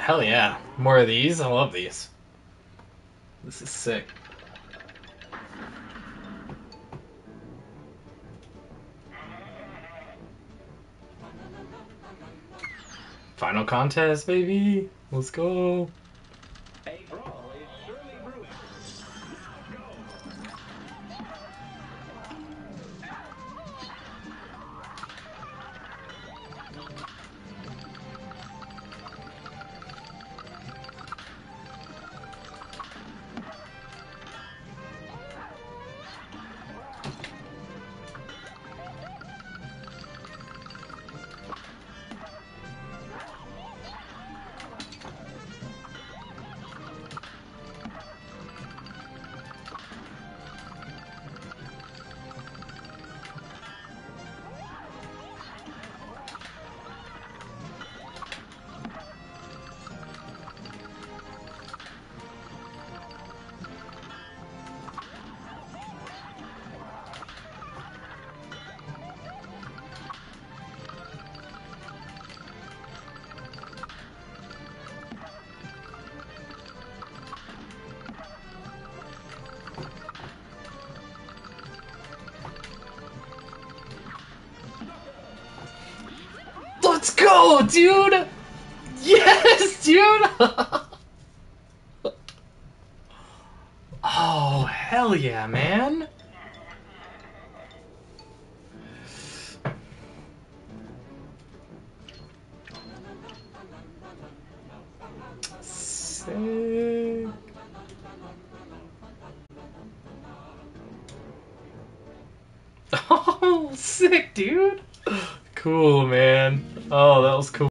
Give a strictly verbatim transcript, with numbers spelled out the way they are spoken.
Hell yeah. More of these? I love these. This is sick. Final contest, baby. Let's go. A brawl is surely brewing. Let's go, dude! Yes, dude! Oh, hell yeah, man! Sick. Oh, sick, dude! Cool, man. Oh, that was cool.